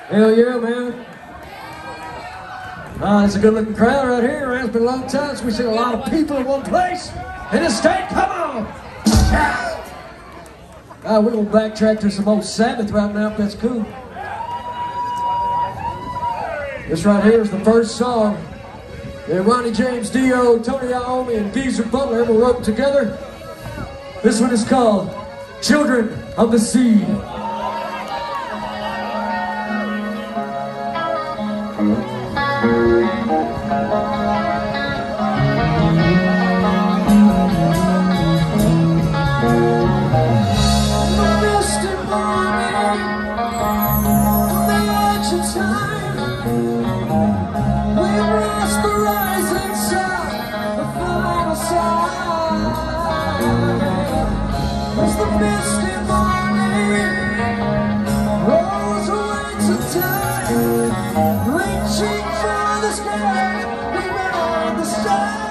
Hell yeah, man. It's a good looking crowd right here. It's been a long time since we've seen a lot of people in one place. In this state, come on! We're gonna backtrack to some old Sabbath right now, if that's cool. This right here is the first song that Ronnie James Dio, Tony Iommi, and Geezer Butler ever wrote together. This one is called Children of the Sea. Reaching for the sky, we ride the sky.